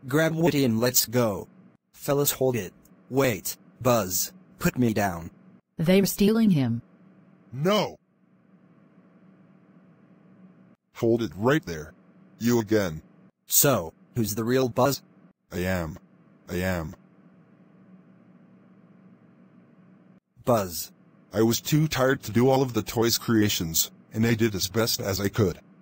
Grab Woody and let's go. Fellas, hold it. Wait, Buzz, put me down. They're stealing him. No! Hold it right there. You again. So, who's the real Buzz? I am. Buzz. I was too tired to do all of the toys' creations, and I did as best as I could.